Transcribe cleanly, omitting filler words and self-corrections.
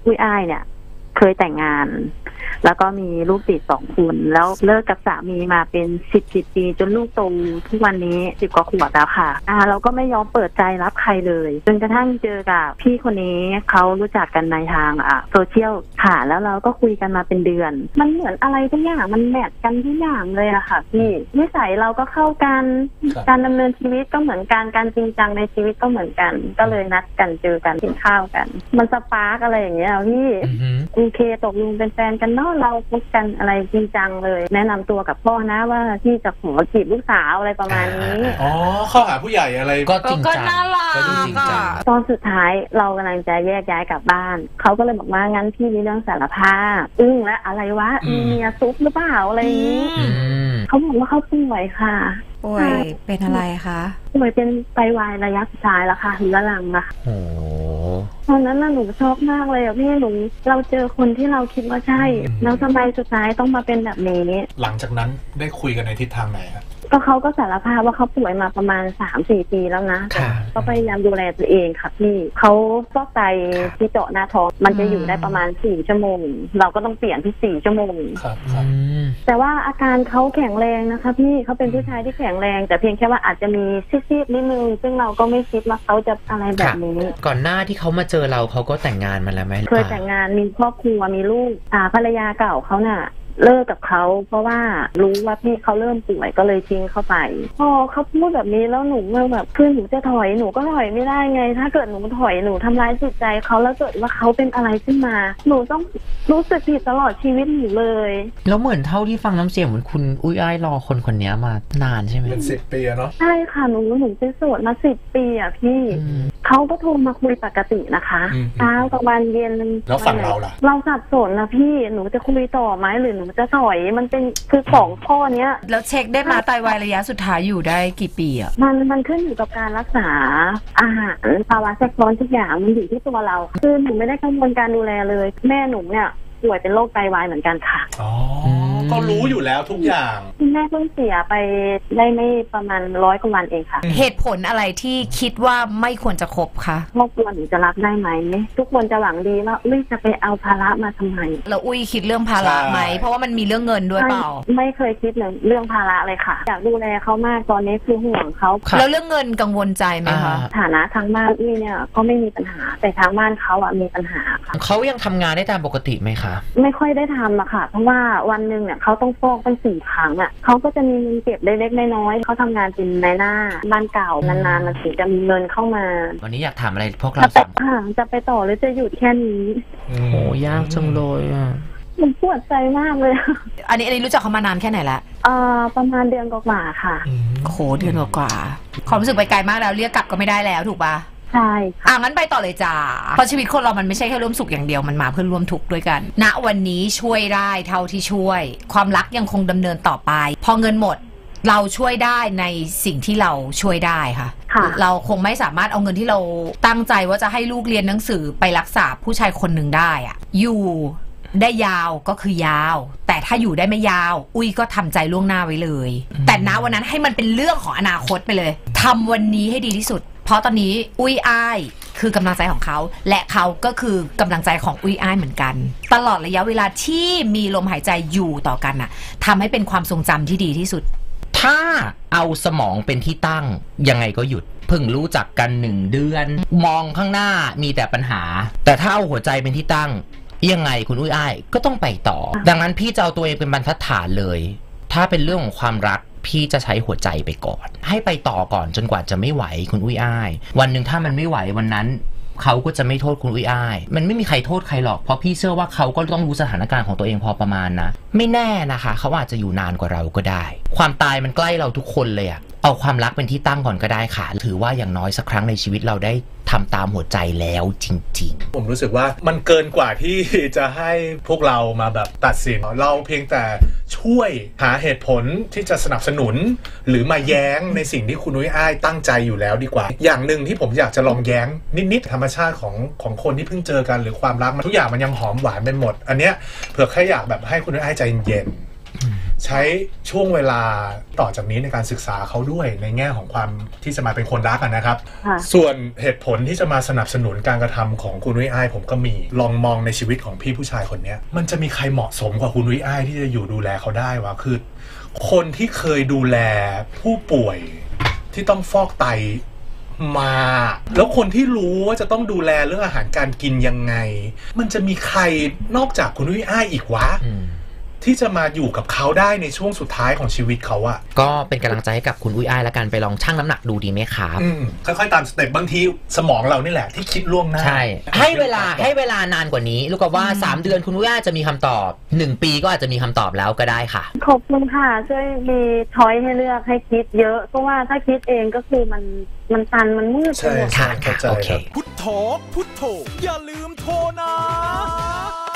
อุ้ยอ้ายเนี่ยเคยแต่งงานแล้วก็มีลูกติด2 คนแล้วเลิกกับสามีมาเป็น10 ปีจนลูกโตทุกวันนี้10 กว่าขวบแล้วค่ะเราก็ไม่ยอมเปิดใจรับใครเลยจนกระทั่งเจอกับพี่คนนี้เขารู้จักกันในทางโซเชียลค่ะแล้วเราก็คุยกันมาเป็นเดือนมันเหมือนอะไรทุกอย่างมันแมทกันทุกอย่างเลยอะค่ะพี่นิสัยเราก็เข้ากันการดำเนินชีวิตก็เหมือนกันการจริงจังในชีวิตก็เหมือนกันก็เลยนัดกันเจอกันกินข้าวกันมันสปาร์กอะไรอย่างเงี้ยพี่โอเคตกลงเป็นแฟนกันเนาะเราพบกันอะไรจริงจังเลยแนะนำตัวกับพ่อนะว่าที่จะขอจีบลูกสาวอะไรประมาณนี้อ๋อเข้าหาผู้ใหญ่อะไรก็จริงจังก็น่ารักตอนสุดท้ายเรากำลังจะแยกย้ายกลับบ้านเขาก็เลยบอกว่างั้นพี่มีเรื่องสารภาพและอะไรวะมีเมียซุกหรือเปล่าอะไรอย่างนี้เขาบอกว่าเขาป่วยค่ะป่วยเป็นอะไรคะป่วยเป็นไตวายระยะสุดท้ายแล้วค่ะเรื้อรังนะคะโอ้ตอนนั้นหนูช็อกมากเลยพี่หนูเราเจอคนที่เราคิดว่าใช่แล้วทำไมสุดท้ายต้องมาเป็นแบบนี้หลังจากนั้นได้คุยกันในทิศทางไหนครับก็เขาก็สารภาพว่าเขาป่วยมาประมาณ 3-4 ปีแล้วนะก็พยายามดูแลตัวเองค่ะพี่เขาฟอกไตที่เจาะหน้าท้องมันจะอยู่ได้ประมาณ4 ชั่วโมงเราก็ต้องเปลี่ยนที่4 ชั่วโมงครับแต่ว่าอาการเขาแข็งแรงนะคะพี่เขาเป็นผู้ชายที่แข็งแรงแต่เพียงแค่ว่าอาจจะมีซีดๆนิดนึงซึ่งเราก็ไม่คิดว่าเขาจะอะไรแบบนี้ก่อนหน้าที่เขามาเจอเราเขาก็แต่งงานมาแล้วไหมเคยแต่งงานมีครอบครัวมีลูกภรรยาเก่าเขาน่ะเลิกกับเขาเพราะว่ารู้ว่าพี่เขาเริ่มป่วยก็เลยทิ้งเข้าไปพอเขาพูดแบบนี้แล้วหนูแบบคือหนูจะถอยหนูก็ถอยไม่ได้ไงถ้าเกิดหนูถอยหนูทำร้ายจิตใจเขาแล้วเกิดว่าเขาเป็นอะไรขึ้นมาหนูต้องรู้สึกผิดตลอดชีวิตหนูเลยแล้วเหมือนเท่าที่ฟังน้ำเสียงเหมือนคุณอุ้ยอ้ายรอคนนี้มานานใช่ไหมเป็น10 ปีเนาะใช่ค่ะหนูเป็นโสดมา10 ปีอ่ะพี่เขาก็โทรมาคุยปกตินะคะเช้ากลางวันเย็นแล้วฝั่งเราล่ะเราสับสนนะพี่หนูจะคุยต่อไหมหรือหนูจะถอยมันเป็นคือของข้อเนี้ยแล้วเช็คได้มาไตวายระยะสุดท้ายอยู่ได้กี่ปีอ่ะมันขึ้นอยู่กับการรักษาอาหารภาวะแทรกซ้อนทุกอย่างมันอยู่ที่ตัวเราคือหนูไม่ได้กังวลการดูแลเลยแม่หนูเนี่ยป่วยเป็นโรคไตวายเหมือนกันค่ะอ๋อก็รู้อยู่แล้วทุกอย่างแม่เพิ่งเสียไปได้ไม่ประมาณ100 กว่าวันเองค่ะเหตุผลอะไรที่คิดว่าไม่ควรจะคบคะครอบครัวหนูจะรับได้ไหมทุกคนจะหวังดีว่าอุ้ยจะไปเอาภาระมาทำไมแล้วอุ้ยคิดเรื่องภาระไหมเพราะว่ามันมีเรื่องเงินด้วยเปล่าไม่เคยคิดเรื่องภาระเลยค่ะอยากดูแลเขามากตอนนี้คือห่วงเขาแล้วเรื่องเงินกังวลใจไหมคะฐานะทางบ้านอุ้ยเนี่ยก็ไม่มีปัญหาแต่ทางบ้านเขามีปัญหาค่ะเขายังทำงานได้ตามปกติไหมคะไม่ค่อยได้ทำอะค่ะเพราะว่าวันนึงเนี่ยเขาต้องฟอกตั้ง4 ครั้งอะเขาก็จะมีเงินเก็บเล็กๆน้อยๆเขาทำงานเป็นนายหน้าบ้านเก่านานๆมันถึงจะมีเงินเข้ามาวันนี้อยากถามอะไรพวกเราจะไปต่อหรือจะหยุดแค่นี้โอ้ยากจังเลยอ่ะมันปวดใจมากเลยอันนี้รู้จักเขามานานแค่ไหนละประมาณเดือนกว่าๆค่ะโหเดือนกว่าความรู้สึกไปไกลมากแล้วเรียกกลับก็ไม่ได้แล้วถูกปะใช่งั้นไปต่อเลยจ้าเพราะชีวิตคนเรามันไม่ใช่แค่ร่วมสุขอย่างเดียวมันมาเพื่อร่วมทุกข์ด้วยกันณวันนี้ช่วยได้เท่าที่ช่วยความรักยังคงดำเนินต่อไปพอเงินหมดเราช่วยได้ในสิ่งที่เราช่วยได้ค่ะเราคงไม่สามารถเอาเงินที่เราตั้งใจว่าจะให้ลูกเรียนหนังสือไปรักษาผู้ชายคนหนึ่งได้อะอยู่ได้ยาวก็คือยาวแต่ถ้าอยู่ได้ไม่ยาวอุ้ยก็ทำใจล่วงหน้าไว้เลยแต่ณวันนั้นให้มันเป็นเรื่องของอนาคตไปเลยทำวันนี้ให้ดีที่สุดเพราะตอนนี้อุ้ยอ้ายคือกำลังใจของเขาและเขาก็คือกำลังใจของอุ้ยอ้ายเหมือนกันตลอดระยะเวลาที่มีลมหายใจอยู่ต่อกันน่ะทำให้เป็นความทรงจำที่ดีที่สุดถ้าเอาสมองเป็นที่ตั้งยังไงก็หยุดเพิ่งรู้จักกัน1 เดือนมองข้างหน้ามีแต่ปัญหาแต่ถ้าเอาหัวใจเป็นที่ตั้งยังไงคุณอุ้ยอ้ายก็ต้องไปต่อดังนั้นพี่จะเอาตัวเองเป็นบรรทัดฐานเลยถ้าเป็นเรื่องของความรักพี่จะใช้หัวใจไปก่อนให้ไปต่อก่อนจนกว่าจะไม่ไหวคุณอุ้ยอ้ายวันหนึ่งถ้ามันไม่ไหววันนั้นเขาก็จะไม่โทษคุณอุ้ยอ้ายมันไม่มีใครโทษใครหรอกเพราะพี่เชื่อว่าเขาก็ต้องรู้สถานการณ์ของตัวเองพอประมาณนะไม่แน่นะคะเขาอาจจะอยู่นานกว่าเราก็ได้ความตายมันใกล้เราทุกคนเลยอะเอาความรักเป็นที่ตั้งก่อนก็ได้ค่ะถือว่าอย่างน้อยสักครั้งในชีวิตเราได้ทำตามหัวใจแล้วจริงๆผมรู้สึกว่ามันเกินกว่าที่จะให้พวกเรามาแบบตัดสินเราเพียงแต่ช่วยหาเหตุผลที่จะสนับสนุนหรือมาแย้งในสิ่งที่คุณนุ้ยอ้ายตั้งใจอยู่แล้วดีกว่าอย่างหนึ่งที่ผมอยากจะลองแย้งนิดๆธรรมชาติของคนที่เพิ่งเจอกันหรือความรักมันทุกอย่างมันยังหอมหวานไปหมดอันเนี้ยเผื่อแค่อยากแบบให้คุณนุ้ยอ้ายใจเย็นใช้ช่วงเวลาต่อจากนี้ในการศึกษาเขาด้วยในแง่ของความที่จะมาเป็นคนรักนะครับส่วนเหตุผลที่จะมาสนับสนุนการกระทำของคุณนุ้ยอ้ายผมก็มีลองมองในชีวิตของพี่ผู้ชายคนนี้มันจะมีใครเหมาะสมกว่าคุณนุ้ยอ้ายที่จะอยู่ดูแลเขาได้วะคือคนที่เคยดูแลผู้ป่วยที่ต้องฟอกไตมาแล้วคนที่รู้ว่าจะต้องดูแลเรื่องอาหารการกินยังไงมันจะมีใครนอกจากคุณนุ้ยอ้ายอีกวะที่จะมาอยู่กับเขาได้ในช่วงสุดท้ายของชีวิตเขาอะก็เป็นกำลังใจให้กับคุณอุ้ยอ้ายแล้วกันไปลองชั่งน้ำหนักดูดีไหมครับค่อยๆตามสเต็ปบางทีสมองเรานี่แหละที่คิดล่วงหน้าใช่ให้เวลานานกว่านี้ลูกกับว่า3 เดือนคุณอุ้ยอ้ายจะมีคำตอบ1 ปีก็อาจจะมีคำตอบแล้วก็ได้ค่ะขอบคุณค่ะช่วยมีช้อยให้เลือกให้คิดเยอะเพราะว่าถ้าคิดเองก็คือมันตันมันมืดใช่ค่ะโอเคพุทโธอย่าลืมโทรนะ